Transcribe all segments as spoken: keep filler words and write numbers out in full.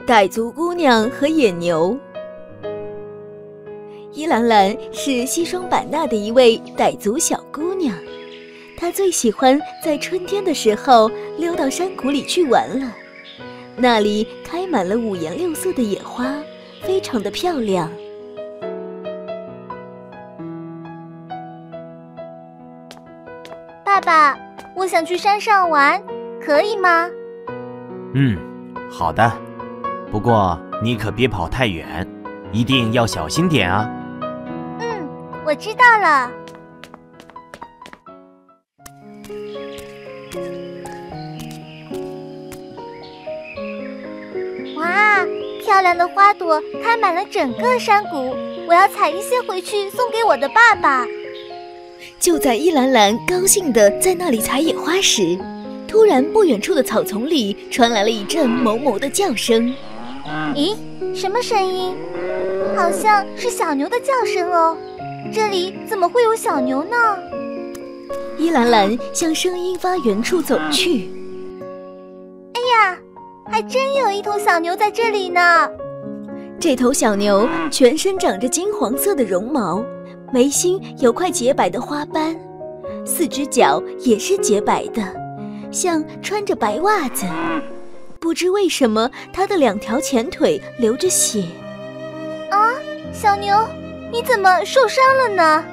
傣族姑娘和野牛。伊兰兰是西双版纳的一位傣族小姑娘，她最喜欢在春天的时候溜到山谷里去玩了。那里开满了五颜六色的野花，非常的漂亮。 爸爸，我想去山上玩，可以吗？ 嗯，好的。不过你可别跑太远，一定要小心点啊。 嗯，我知道了。哇，漂亮的花朵开满了整个山谷，我要采一些回去送给我的爸爸。 就在伊兰兰高兴地在那里采野花时，突然不远处的草丛里传来了一阵哞哞的叫声。 咦，什么声音？好像是小牛的叫声哦。这里怎么会有小牛呢？ 伊兰兰向声音发源处走去。 哎呀，还真有一头小牛在这里呢。 这头小牛全身长着金黄色的绒毛，眉心有块洁白的花斑，四只脚也是洁白的，像穿着白袜子。不知为什么，它的两条前腿流着血。 啊，小牛，你怎么受伤了呢？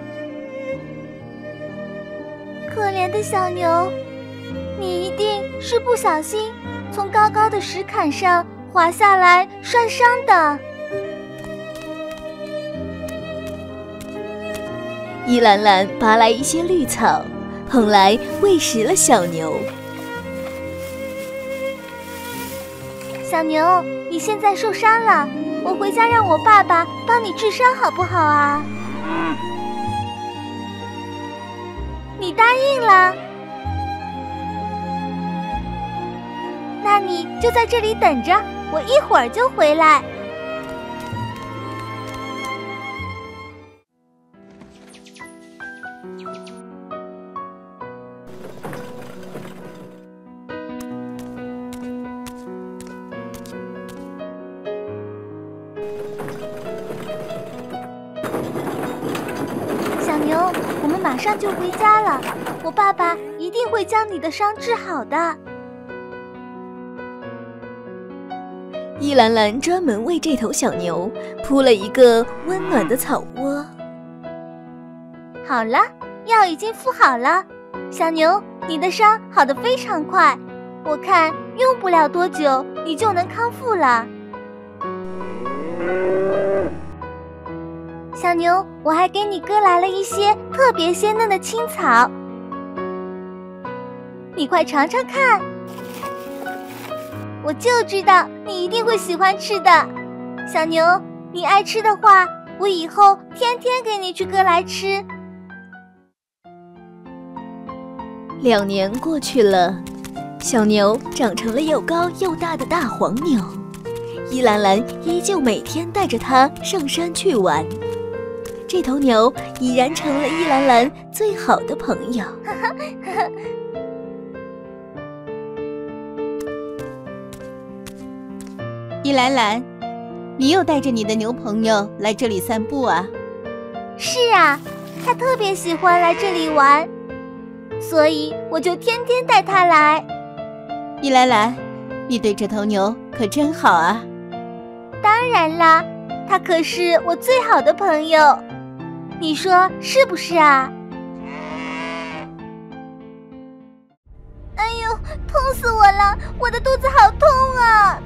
可怜的小牛，你一定是不小心从高高的石坎上滑下来摔伤的。 伊兰兰拔来一些绿草，捧来喂食了小牛。 小牛，你现在受伤了，我回家让我爸爸帮你治伤好不好啊？你答应了？那你就在这里等着，我一会儿就回来。小牛，我们马上就回家了，我爸爸一定会将你的伤治好的。 伊兰兰专门为这头小牛铺了一个温暖的草窝。 好了，药已经敷好了，小牛，你的伤好得非常快，我看用不了多久你就能康复了。小牛，我还给你割来了一些特别鲜嫩的青草，你快尝尝看。我就知道你一定会喜欢吃的，小牛，你爱吃的话，我以后天天给你去割来吃。 两年过去了，小牛长成了又高又大的大黄牛，伊兰兰依旧每天带着它上山去玩。这头牛已然成了伊兰兰最好的朋友。 伊兰兰，你又带着你的牛朋友来这里散步啊？ 是啊，他特别喜欢来这里玩，所以我就天天带他来。 伊兰兰，你对这头牛可真好啊！ 当然啦，他可是我最好的朋友，你说是不是啊？哎呦，痛死我了，我的肚子好痛啊！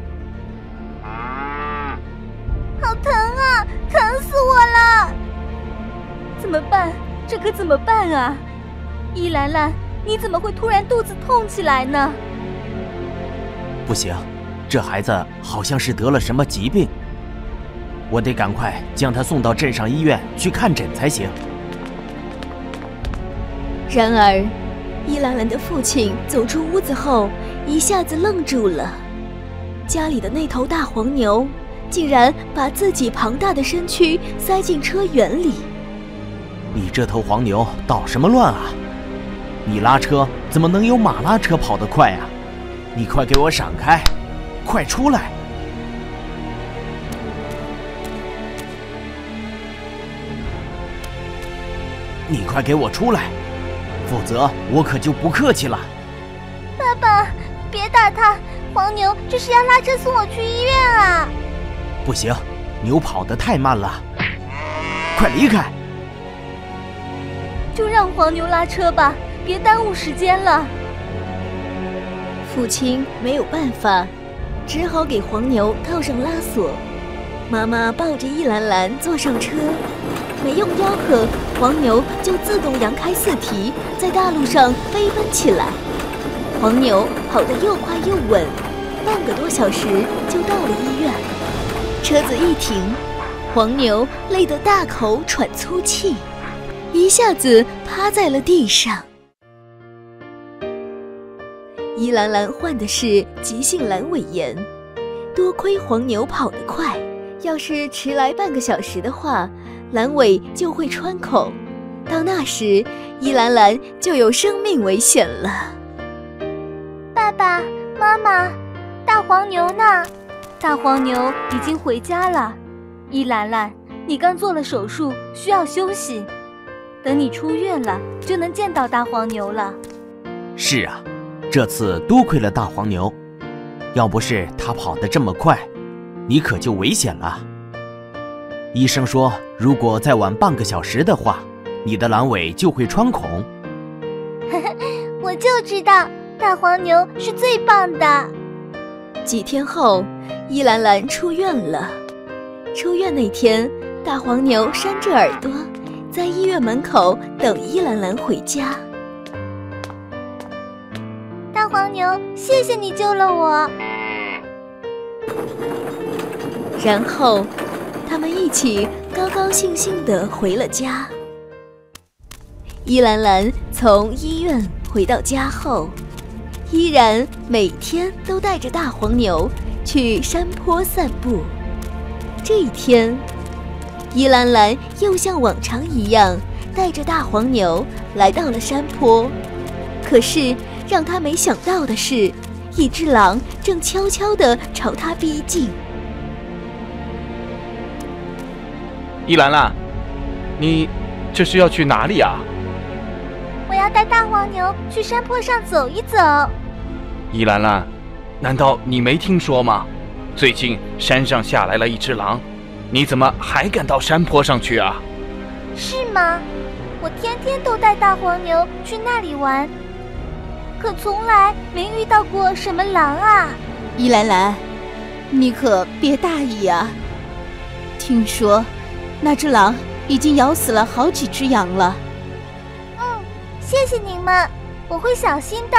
好疼啊，疼死我了！ 怎么办？这可怎么办啊？伊兰兰，你怎么会突然肚子痛起来呢？ 不行，这孩子好像是得了什么疾病，我得赶快将他送到镇上医院去看诊才行。 然而，伊兰兰的父亲走出屋子后，一下子愣住了。家里的那头大黄牛竟然把自己庞大的身躯塞进车辕里。 你这头黄牛捣什么乱啊？你拉车怎么能有马拉车跑得快啊？你快给我闪开！ 快出来！你快给我出来，否则我可就不客气了。 爸爸，别打他，黄牛这是要拉车送我去医院啊！ 不行，牛跑得太慢了，快离开！ 就让黄牛拉车吧，别耽误时间了。 父亲没有办法，只好给黄牛套上拉锁。妈妈抱着易兰兰坐上车，没用吆喝，黄牛就自动扬开四蹄，在大路上飞奔起来。黄牛跑得又快又稳，半个多小时就到了医院。车子一停，黄牛累得大口喘粗气，一下子趴在了地上。伊兰兰患的是急性阑尾炎，多亏黄牛跑得快，要是迟来半个小时的话，阑尾就会穿孔，到那时伊兰兰就有生命危险了。 爸爸妈妈，大黄牛呢？大黄牛已经回家了。伊兰兰，你刚做了手术，需要休息，等你出院了就能见到大黄牛了。 是啊，这次多亏了大黄牛，要不是他跑得这么快，你可就危险了。医生说，如果再晚半个小时的话，你的阑尾就会穿孔。 我就知道大黄牛是最棒的。 几天后，伊兰兰出院了。出院那天，大黄牛扇着耳朵，在医院门口等伊兰兰回家。 大黄牛，谢谢你救了我。 然后，他们一起高高兴兴地回了家。伊兰兰从医院回到家后，依然每天都带着大黄牛去山坡散步。这一天，伊兰兰又像往常一样带着大黄牛来到了山坡，可是让他没想到的是，一只狼正悄悄地朝他逼近。 伊兰兰，你这是要去哪里啊？ 我要带大黄牛去山坡上走一走。 伊兰兰，难道你没听说吗？最近山上下来了一只狼，你怎么还敢到山坡上去啊？ 是吗？我天天都带大黄牛去那里玩，可从来没遇到过什么狼啊。 伊兰兰，你可别大意啊！听说那只狼已经咬死了好几只羊了。 嗯，谢谢你们，我会小心的。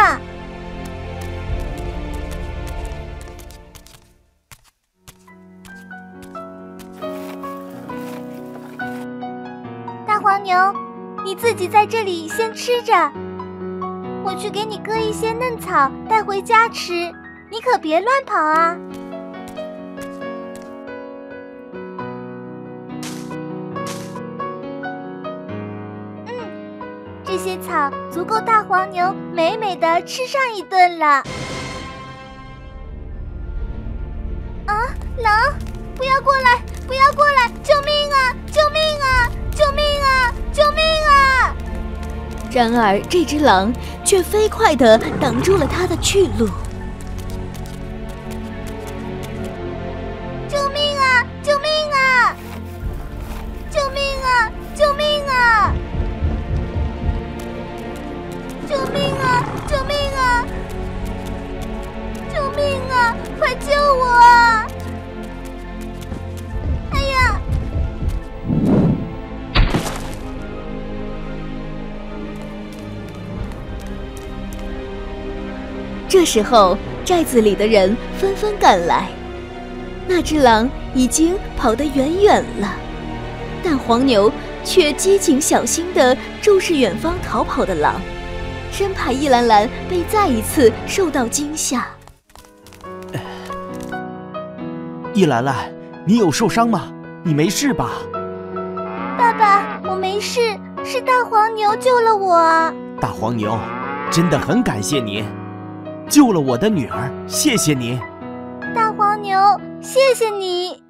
大黄牛，你自己在这里先吃着，我去给你割一些嫩草带回家吃，你可别乱跑啊。这些草足够大黄牛美美的吃上一顿了。啊，狼！不要过来！不要过来！救命啊！救命啊！救命啊！救命啊！ 然而，这只狼却飞快地挡住了他的去路。 救命啊！救命啊！救命啊！救命啊！救命啊！救命啊！救命啊！快救我啊！哎呀！ 这时候，寨子里的人纷纷赶来。那只狼已经跑得远远了，但黄牛却机警小心地注视远方逃跑的狼，生怕伊兰兰被再一次受到惊吓。 伊兰兰，你有受伤吗？你没事吧？ 爸爸，我没事，是大黄牛救了我。 大黄牛，真的很感谢你，救了我的女儿，谢谢你。 大黄牛，谢谢你。